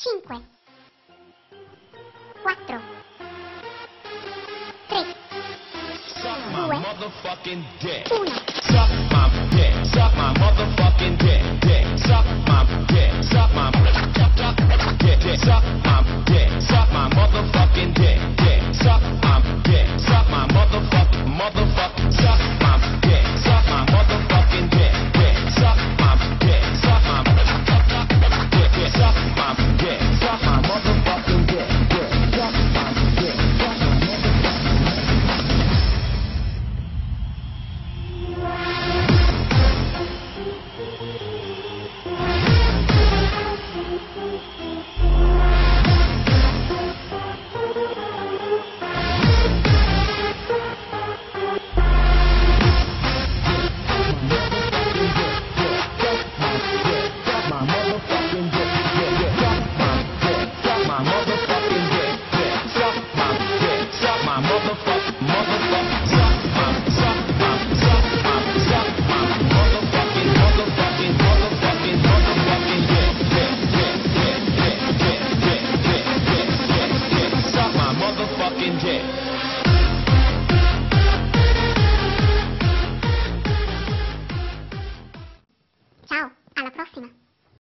5, 4, 3, Suck my motherfucking dick. 1. Suck my dick. Suck my motherfucking dick. Dick. Suck my dick. Suck my dick. Dick. Suck my dick. Suck my motherfucking dick. Dick. Suck my dick. Suck my motherfucking. Suck my dick. Suck my motherfucking dick. Dick. Suck my dick. Suck my dick. Dick. Suck my dick. Suck my motherfucking dick. Dick. Suck my dick. Suck my Thank you.